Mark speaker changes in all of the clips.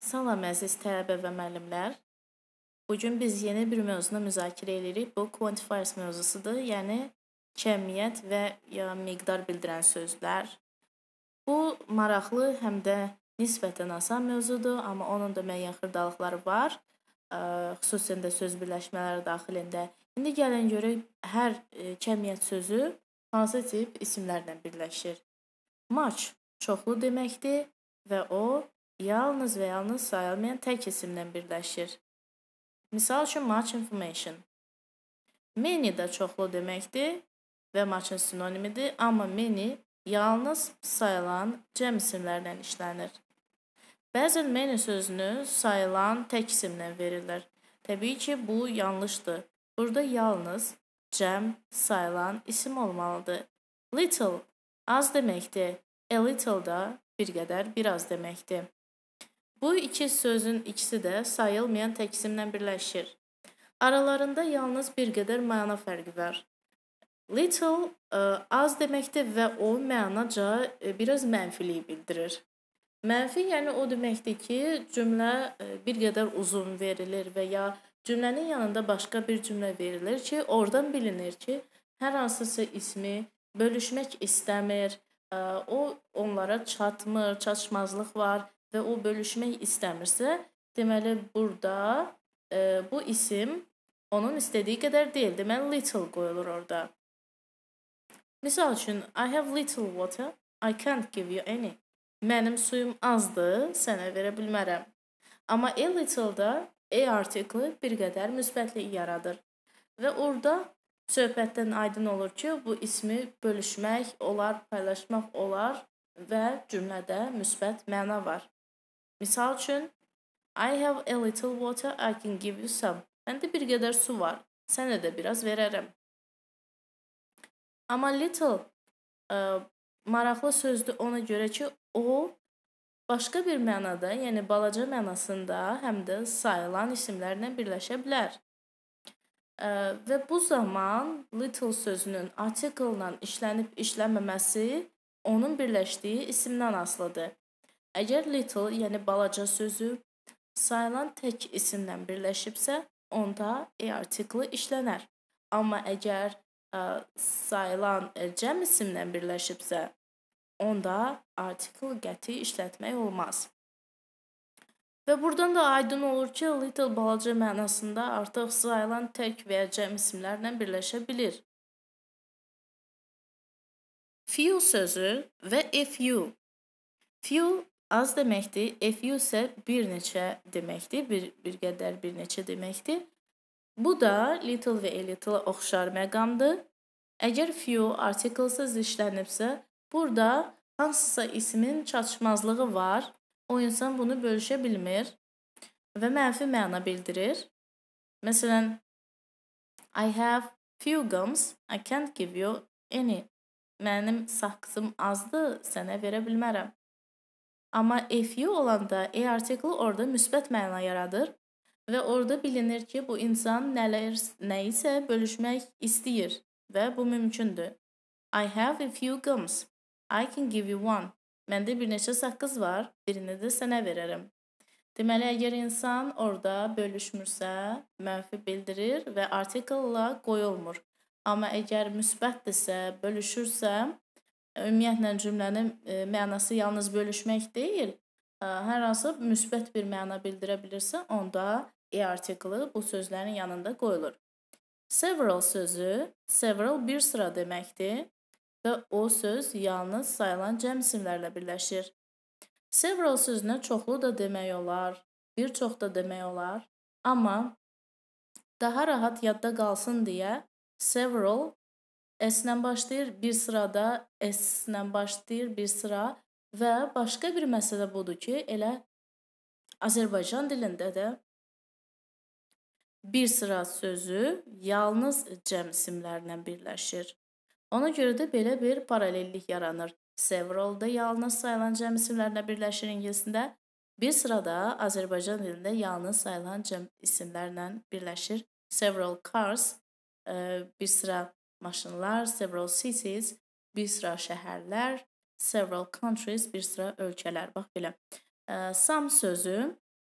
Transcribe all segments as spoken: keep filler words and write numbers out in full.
Speaker 1: Salam əziz tələbə və müəllimlər. Bugün biz yeni bir mövzunu müzakirə edirik. Bu quantifiers mövzusudur, yəni kəmiyyət və ya miqdar bildirən sözlər. Bu maraqlı, həm də nisbətən asan mövzudur, amma onun da müəyyən xırdalıqları var. Xüsusən də söz birləşmələri daxilində. İndi gəlin görək hər kəmiyyət sözü hansı tip isimlərlə birləşir. Much çoxlu deməkdir və o yalnız və yalnız sayılmayan tək isimlə birləşir. Misal üçün much information. Many də çoxlu deməkdir və much'ın sinonimidir, amma many yalnız sayılan cəm isimlərlə işlənir. Bəzən many sözünü sayılan tək isimlə verirlər. Təbii ki, bu yanlışdır. Burada yalnız cəm sayılan isim olmalıdır. Little az deməkdir. A little da bir qədər, biraz deməkdir. Bu iki sözün ikisi də sayılmayan tək isimlə birləşir. Aralarında yalnız bir qədər məna fərqi var. Little ə, az deməkdir və o mənaca ə, biraz mənfilik bildirir. Mənfi yəni o deməkdir ki, cümlə ə, bir qədər uzun verilir və ya cümlənin yanında başqa bir cümlə verilir ki, oradan bilinir ki, hər hansısa ismi bölüşmək istəmir, ə, o onlara çatmır, çatışmazlıq var və o bölüşmək istəmirsə, deməli burada e, bu isim onun istədiyi qədər deyil. Deməli little qoyulur orada. Misal üçün, I have little water, I can't give you any. Mənim suyum azdır, sənə verə bilmərəm. Amma a little-da a artiklı bir qədər müsbətlik yaradır. Və orada söhbətdən aydın olur ki, bu ismi bölüşmək olar, paylaşmaq olar və cümlədə müsbət məna var. Misal üçün, I have a little water, I can give you some. Məndə bir qədər su var, sənə də biraz verərəm. Amma little ə, maraqlı sözdür ona görə ki, o başqa bir mənada, yəni balaca mənasında həm də sayılan isimlərlə birləşə bilər. Ə, və bu zaman little sözünün article-la işlənib işlənməməsi onun birləşdiyi isimdən asılıdır. Əgər little, yəni balaca sözü sayılan tək isimlə birləşibsə, onda a artiklı işlənər. Amma əgər ə, sayılan ə, cəm isimlə birləşibsə, onda artikl qəti işlətmək olmaz. Və buradan da aydın olur ki, little balaca mənasında artıq sayılan tək və ya cəm isimlərlə birləşə bilir. Few sözü və a few. Few az deməkdir, a few isə bir neçə deməkdir, bir, bir qədər bir neçə deməkdir. Bu da little və a little oxşar məqamdır. Əgər few artiklsız işlənibsə, burada hansısa ismin çatışmazlığı var, o insan bunu bölüşə bilmir və mənfi məna bildirir. Məsələn, I have few gums, I can't give you any. Mənim saqqızım azdır, sənə verə bilmərəm. Amma a few olanda a artiklı orada müsbət məna yaradır və orada bilinir ki, bu insan nələr, nəyisə bölüşmək istəyir və bu mümkündür. I have a few gums, I can give you one. Məndə bir neçə saqqız var, birini də sənə verərəm. Deməli, əgər insan orada bölüşmürsə, mənfi bildirir və artiklla qoyulmur. Amma əgər müsbətdirsə, bölüşürsə, ümumiyyətlə cümlənin e, mənası yalnız bölüşmək deyil, e, hər hansı müsbət bir məna bildirə bilirsə, onda a artiklı bu sözlərin yanında qoyulur. Several sözü, several bir sıra deməkdir və o söz yalnız sayılan cəm isimlərlə birləşir. Several sözünə çoxlu da demək olar, bir çox da demək olar, amma daha rahat yadda qalsın deyə several S-lə başlayır, bir sırada S-lə başlayır, bir sıra və başqa bir məsələ budur ki, elə Azərbaycan dilində də bir sıra sözü yalnız cəm isimlərlə birləşir. Ona görə də belə bir paralellik yaranır. Several da yalnız sayılan cəm isimlərlə birləşir ingilisində, bir sırada Azərbaycan dilində yalnız sayılan cəm isimlərlə birləşir. Several cars, bir sıra maşınlar, several cities, bir sıra şəhərlər, several countries, bir sıra ölkələr. Bax belə. Some sözü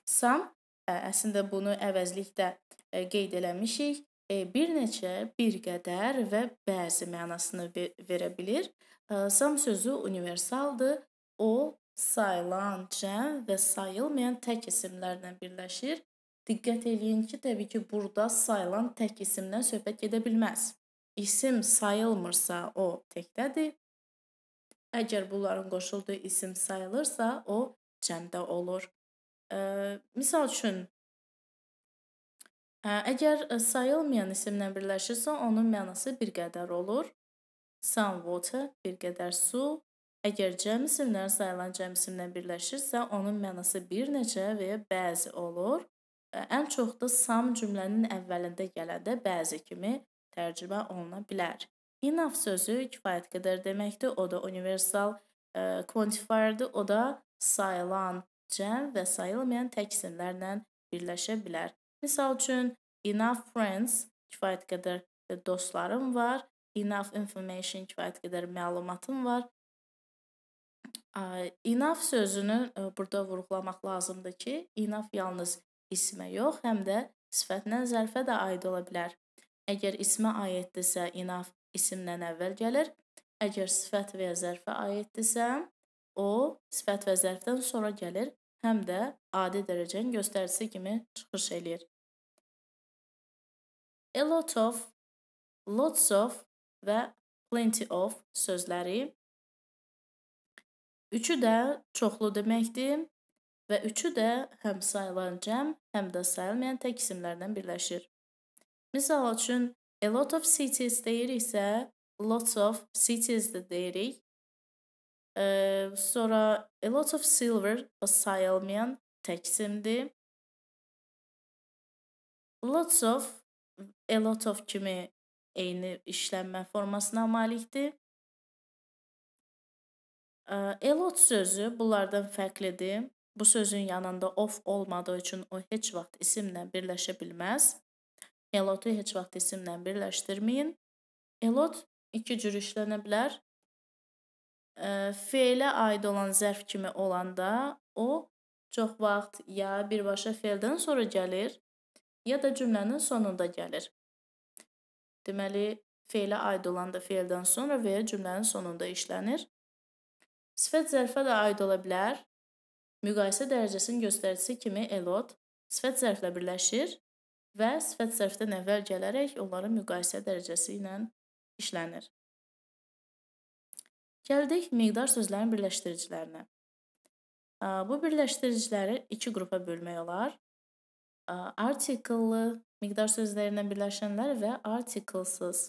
Speaker 1: Some, ə, əslində bunu əvəzlikdə ə, qeyd eləmişik. E, bir neçə, bir qədər və bəzi mənasını verə bilir. Some sözü universaldır. O, sayılan, cəm və sayılmayan tək isimlərlə birləşir. Diqqət eləyin ki, təbii ki, burada sayılan tək isimdən söhbət gedə bilməz. İsim sayılmırsa, o təkdədir. Əgər bunların qoşulduğu isim sayılırsa, o cəmdə olur. Ə, misal üçün, əgər sayılmayan isimlə birləşirsə, onun mənası bir qədər olur. Some water, bir qədər su. Əgər cəm isimlər sayılan cəm isimlə birləşirsə, onun mənası bir neçə və ya bəzi olur. Ən çox da some cümlənin əvvəlində gələndə bəzi kimi tərcümə oluna bilər. Enough sözü kifayət qədər deməkdir. O da universal quantifierdir. O da sayılan cəm və sayılmayan tək isimlərlə birləşə bilər. Misal üçün, enough friends, kifayət qədər dostlarım var. Enough information, kifayət qədər məlumatım var. Enough sözünü burada vurğulamaq lazımdır ki, enough yalnız ismə yox, həm də sifətlə zərfə də aid ola bilər. Əgər ismə aiddirsə, enough isimdən əvvəl gəlir. Əgər sifət və ya zərfə aiddirsə, o sifət və zərfdən sonra gəlir, həm də adi dərəcənin göstəricisi kimi çıxış eləyir. A lot of, lots of və plenty of sözləri üçü də çoxlu deməkdir və üçü də həm sayılan cəm, həm də sayılmayan tək isimlərdən birləşir. Misal üçün, a lot of cities deyiriksə, lots of cities də deyirik. Ee, sonra a lot of silver sayılmayan tək isimdir. Lots of, a lot of kimi eyni işlənmə formasına malikdir. A lot sözü bunlardan fərqlidir. Bu sözün yanında of olmadığı üçün o heç vaxt isimlə birləşə bilməz. A lot-u heç vaxt isimlə birləşdirməyin. A lot iki cür işlənə bilər. Fe'lə aid olan zərf kimi olanda o çox vaxt ya birbaşa fe'ldən sonra gəlir, ya da cümlənin sonunda gəlir. Deməli, fe'lə aid olan da fe'ldən sonra və ya cümlənin sonunda işlənir. Sifət zərfə də aid ola bilər. Müqayisə dərəcəsinin göstəricisi kimi a lot sifət zərflə birləşir və sifət zərfdən əvvəl gələrək onların müqayisə dərəcəsi ilə işlənir. Gəldik miqdar sözlərin birləşdiricilərinə. Bu birləşdiriciləri iki qrupa bölmək olar. Article miqdar sözlərindən birləşənlər və articlesız.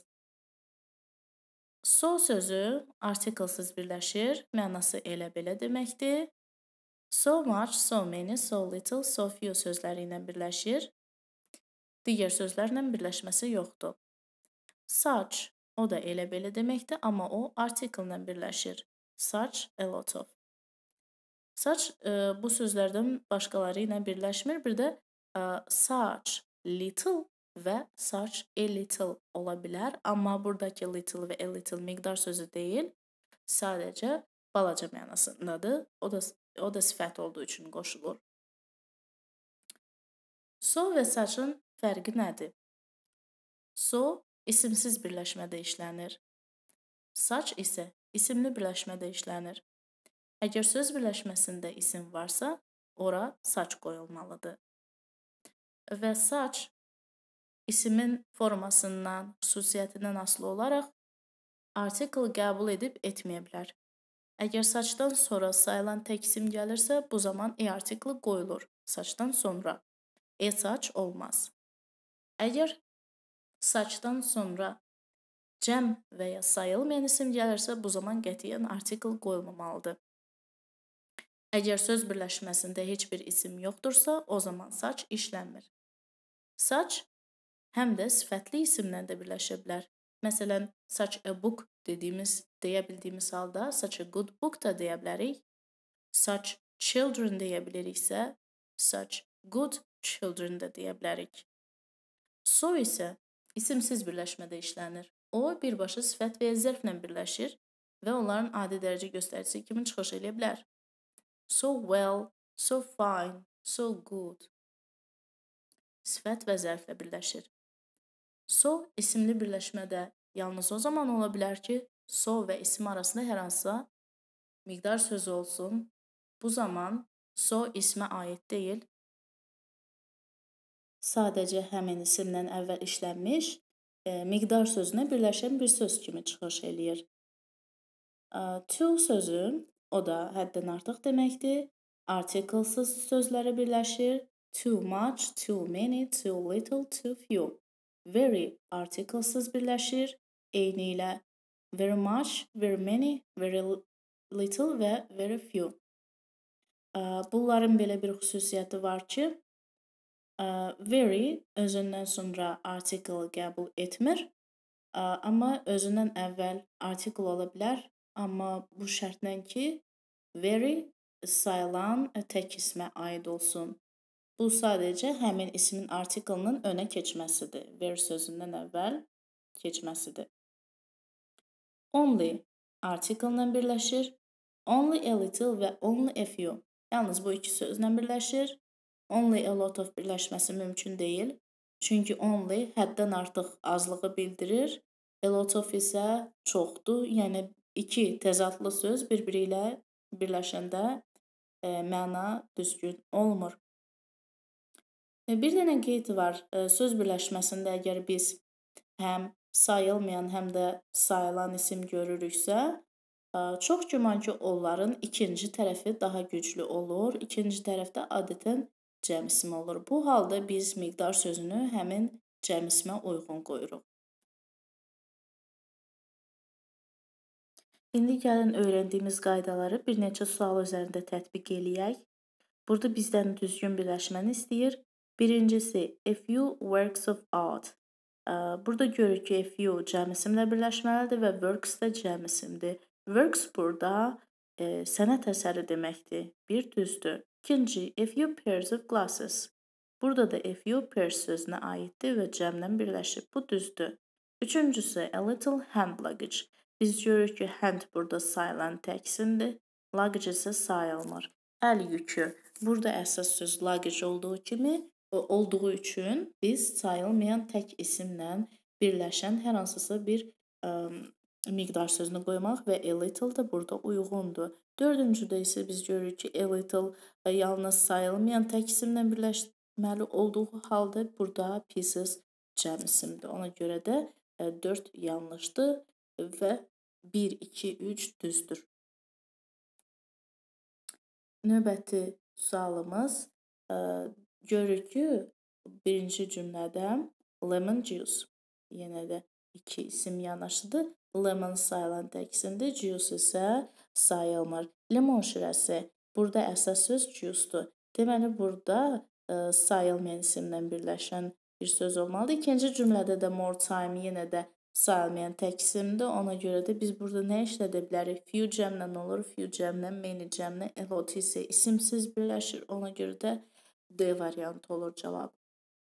Speaker 1: So sözü articlesız birləşir, mənası elə belə deməkdir. So much, so many, so little, so few sözləri ilə birləşir. Digər sözlərlə birləşməsi yoxdur. Such, o da elə belə deməkdir, amma o article ilə birləşir. Such, a lot of. Such bu sözlərdən başqaları ilə birləşmir. Bir də such, little və such, a little ola bilər. Amma buradakı little və a little miqdar sözü deyil. Sadəcə balaca mənasındadır. O da, o da sifət olduğu üçün qoşulur. So və such'ın fərqi nədir? So isimsiz birləşmədə işlənir. Such isə isimli birləşmədə işlənir. Əgər söz birləşməsində isim varsa, ora such qoyulmalıdır. Və such isimin formasından, xüsusiyyətindən asılı olaraq article qəbul edib etməyə bilər. Əgər such'dan sonra sayılan tək isim gəlirsə, bu zaman e article qoyulur such'dan sonra. E such olmaz. Əgər such'dan sonra cəm və ya sayılmayan isim gəlirsə, bu zaman qətiyyən article qoyulmamalıdır. Əgər söz birləşməsində heç bir isim yoxdursa, o zaman such işlənmir. Such həm də sifətli isimlə də birləşə bilər. Məsələn, such a book dediyimiz, deyə bildiyimiz halda such a good book da deyə bilərik. Such children deyə biliriksə, such good children da deyə bilərik. So isə isimsiz birləşmədə işlənir. O, birbaşa sifət və ya zərflə birləşir və onların adi dərəcə göstəricisi kimi çıxış edə bilər. So well, so fine, So good. Sifət və zərflə birləşir. So isimli birləşmədə yalnız o zaman ola bilər ki, so və isim arasında hər hansısa miqdar sözü olsun. Bu zaman so ismə aid deyil. Sadəcə həmin isimdən əvvəl işlənmiş e, miqdar sözünə birləşən bir söz kimi çıxış eləyir. E, to sözü, o da həddən artıq deməkdir. Artiklesız sözləri birləşir. Too much, too many, too little, too few. Very artiklesız birləşir. Eyni ilə very much, very many, very little və very few. Bunların belə bir xüsusiyyəti var ki, very özündən sonra article qəbul etmir, amma özündən əvvəl article ola bilər, amma bu şərtlə ki, very sayılan tək ismə aid olsun. Bu sadəcə həmin ismin artiklının önə keçməsidir. Very sözündən əvvəl keçməsidir. Only article-la birləşir. Only a little və only a few. Yalnız bu iki sözlə birləşir. Only a lot of birləşməsi mümkün deyil. Çünki only həddən artıq azlığı bildirir. A lot of isə çoxdur. Yəni iki təzadlı söz bir-biri ilə birləşəndə e, məna düzgün olmur. E, bir dənə qeyd var. E, söz birləşməsində əgər biz həm sayılmayan, həm də sayılan isim görürüksə, çox güman ki, onların ikinci tərəfi daha güclü olur. İkinci tərəfdə adətən cəm ismi olur. Bu halda biz miqdar sözünü həmin cəm ismə uyğun qoyuruq. İndi gəlin öyrəndiyimiz qaydaları bir neçə sual üzərində tətbiq eləyək. Burada bizdən düzgün birləşməni istəyir. Birincisi, a few works of art. Burada görürük ki, a few cəm isimlə birləşməlidir və works da cəm isimdir. Works burada e, sənət əsəri deməkdir. Bir düzdür. İkinci, a few pairs of glasses. Burada da a few pairs sözünə aiddir və cəmlə birləşib. Bu düzdür. Üçüncüsü, a little hand luggage. Biz görürük ki, hand burada sayılan tək isimdir. Luggage isə sayılmır. Əl yükü. Burada əsas söz luggage olduğu kimi olduğu üçün biz sayılmayan tək isimlə birləşən hər hansısa bir ə, miqdar sözünü qoymaq və a little da burada uyğundur. Dördüncüdə isə biz görürük ki, a little yalnız sayılmayan tək isimlə birləşməli olduğu halda burada pieces cəm isimdir. Ona görə də dörd yanlışdır və bir, iki, üç düzdür. Növbəti sualımız ə, görürük ki, birinci cümlədə lemon juice, yenə də iki isim yanaşıdır. Lemon sayılan tək isimdir, juice isə sayılmır. Limon şirəsi, burada əsas söz juice-dur. Deməli, burada ə, sayılmayan isimlə birləşən bir söz olmalıdır. İkinci cümlədə də more time yenə də sayılmayan tək isimdir. Ona görə də biz burada nə işlədə bilərik? Few cəmlə olur, few cəmlə, many cəmlə, a lot isə isimsiz birləşir. Ona görə də D variantı olur cavab.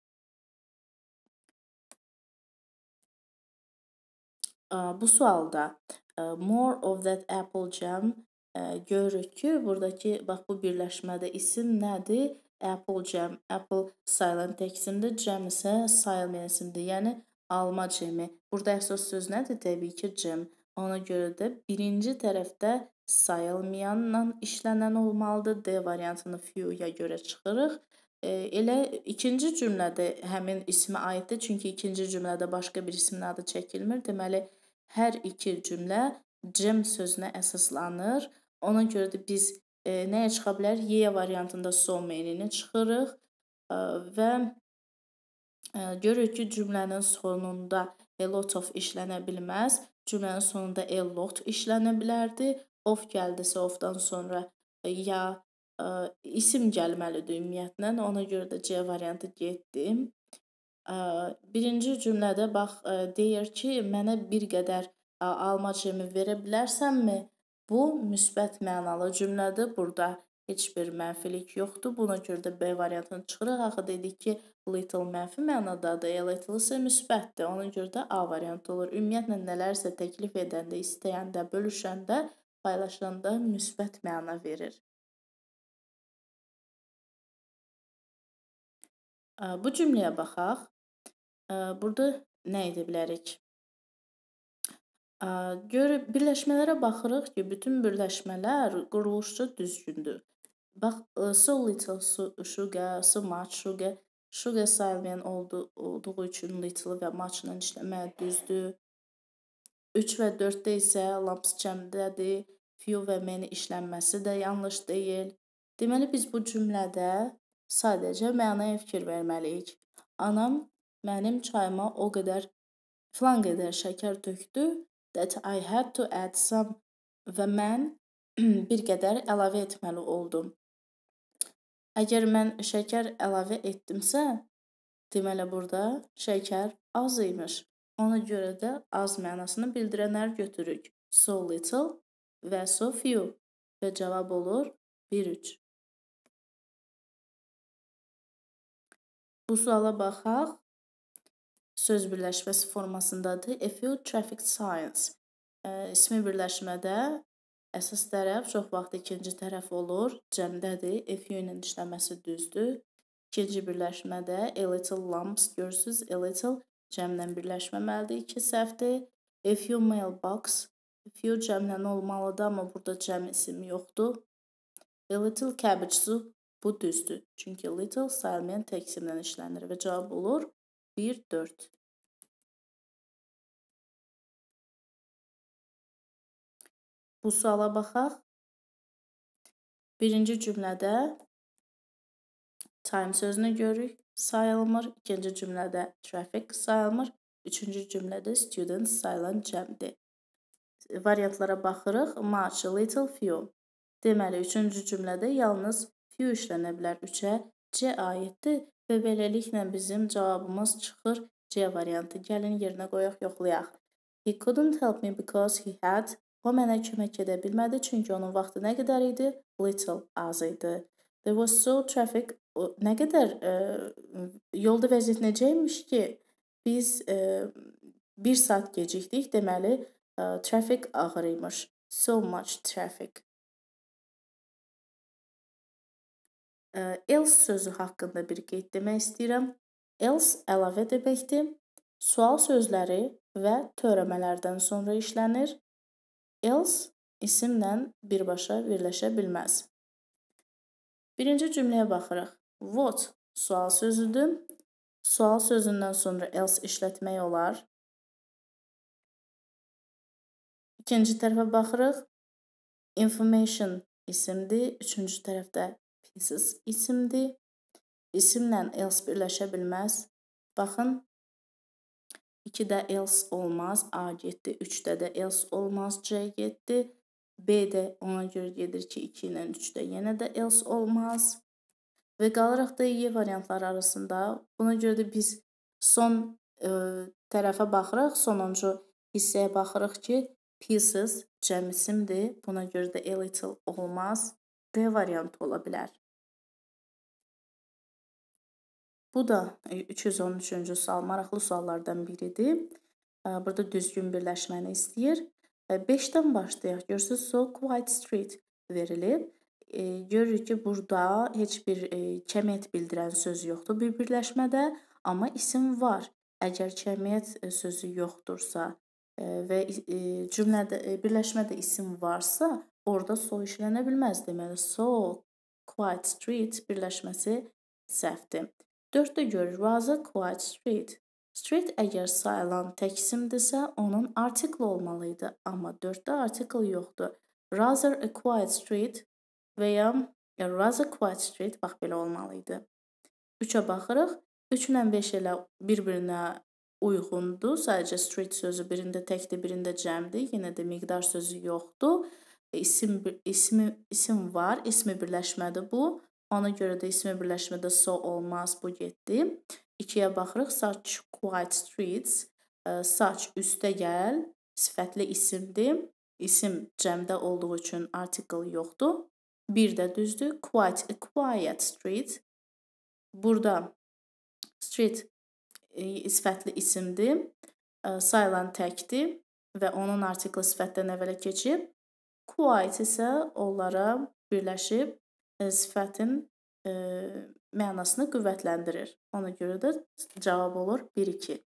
Speaker 1: Bu sualda more of that apple jam görürük ki, buradakı bax bu birləşmədə isim nədir? Apple jam. Apple sayılan tək isimdir, jam isə sayılmayan isimdir. Yəni alma cemi. Burada əsas söz nədir? Təbii ki, cem. Ona görə də birinci tərəfdə sayılmayanla işlənən olmalıdır. D variantını few-ya görə çıxırıq. Elə ikinci cümlədə həmin ismə aiddir. Çünki ikinci cümlədə başqa bir ismin adı çəkilmir. Deməli, hər iki cümlə cəm sözünə əsaslanır. Ona görə də biz e, nəyə çıxa bilər? Y variantında so many-ni çıxırıq e, və e, görürük ki, cümlənin sonunda a lot of işlənə bilməz. Cümlənin sonunda a lot işlənə bilərdi. Of gəldisə ofdan sonra e, ya e, isim gəlməlidir ümumiyyətlə. Ona görə də C variantı getdim. E, birinci cümlədə bax e, deyir ki, mənə bir qədər e, alma cemi verə bilərsənmi? Bu müsbət mənalı cümlədir. Burada heç bir mənfilik yoxdur. Buna görə də B variantını çıxırıq. Axı dedik ki, little mənfi mənadadır, a little isə müsbətdir. Ona görə də A variantı olur. Ümumiyyətlə nələrsə təklif edəndə, istəyəndə, bölüşəndə, paylaşanda müsbət məna verir. Bu cümləyə baxaq. Burada nə edə bilərik? Gör, birləşmələrə baxırıq ki, bütün birləşmələr quruluşca düzgündür. Bax, so little sugar, so much sugar. Sugar sayılmayan oldu, olduğu üçün little və much-la işləmək düzdür. üç və dörddə isə lumps cəmdədir. Few və many işlənməsi də yanlış deyil. Deməli, biz bu cümlədə sadəcə mənaya fikir verməliyik. Anam mənim çayıma o qədər, filan qədər şəkər tökdü that I had to add some və mən bir qədər əlavə etməli oldum. Əgər mən şəkər əlavə etdimsə, deməli burada şəkər az imiş. Ona görə də az mənasını bildirənləri götürürük. So little və so few və cavab olur bir üç. Bu suala baxaq. Söz birləşməsi formasındadır. A few traffic signs. E, ismi birləşmədə əsas tərəf çox vaxt ikinci tərəf olur. Cəmdədir. A few ilə işləməsi düzdür. İkinci birləşmədə a little lumps görürsünüz. A little cəmlə birləşməməlidir. İki səhvdir. A few mailbox. A few cəmlə olmalıdır, amma burada cəm isim yoxdur. A little cabbage soup. Bu düzdür. Çünki little sayılmayan tək isimlə işlənir və cavab olur bir dörd. Bu suala baxaq. Birinci cümlədə time sözünü görürük. Sayılmır. İkinci cümlədə traffic sayılmır. Üçüncü cümlədə students sayılan cəmdir. Variantlara baxırıq. Much, little, few. Deməli, üçüncü cümlədə yalnız few işlənə bilər. Üçə C aiddir və beləliklə bizim cavabımız çıxır C variantı. Gəlin yerinə qoyaq, yoxlayaq. He couldn't help me because he had. O mənə kömək edə bilmədi, çünki onun vaxtı nə qədər idi? Little, az idi. There was so traffic. O, nə qədər e, yolda vəziyyət necəymiş ki, biz e, bir saat gecikdik, deməli e, traffic ağır imiş. So much traffic. E, else sözü haqqında bir qeyd demək istəyirəm. Else əlavə deməkdir. Sual sözləri və törəmələrdən sonra işlənir. Else isimlə birbaşa birləşə bilməz. Birinci cümləyə baxırıq. What sual sözüdür. Sual sözündən sonra else işlətmək olar. İkinci tərəfə baxırıq. Information isimdir. Üçüncü tərəfdə pieces isimdir. İsimlə else birləşə bilməz. Baxın. ikidə else olmaz. A getdi. üçdə də else olmaz. C getdi. B də ona görə gedir ki, iki ilə üçdə yenə də else olmaz. Və qalırıq da Y variantları arasında. Buna görə də biz son e, tərəfə baxırıq. Sonuncu hissəyə baxırıq ki, pieces cəm isimdir. Buna görə də a little olmaz. D variantı ola bilər. Bu da üç yüz on üçüncü sual. Maraqlı suallardan biridir. Burada düzgün birləşməni istəyir. beşdən başlayaq. Görürsünüz, so quiet street verilib. E, görürük ki, burada heç bir e, kəmiyyət bildirən söz yoxdur bir birləşmədə, amma isim var. Əgər kəmiyyət sözü yoxdursa e, və e, cümlədə e, birləşmədə isim varsa, orada so işlənə bilməz. Deməli, so quiet street birləşməsi səhvdir. dörddə görürük, was a quiet street. Street əgər sayılan tək isimdirsə, onun article olmalıydı, amma dörddə article yoxdur. Rather a quiet street və ya rather quiet street, bax belə olmalıydı. üçə baxırıq. üç ilə beş ilə bir-birinə uyğundur. Sadəcə street sözü birində təkdir, birində cəmdir. Yenə də miqdar sözü yoxdur. İsim, ismi, isim var, ismi birləşmədir bu. Ona görə də ismi birləşmədə so olmaz, bu getdi. ikiyə baxırıq. Such quiet streets. Such üstə gəl, sifətli isimdir. İsim cəmdə olduğu üçün article yoxdur. Bir də düzdür. Quite a quiet street. Burada street e, sifətli isimdir. E, sayılan təkdir və onun artiklı sifətdən əvvələ keçib. Quiet isə onlara birləşib e, sifətin e, mənasını qüvvətləndirir. Ona görə də cavab olur bir iki.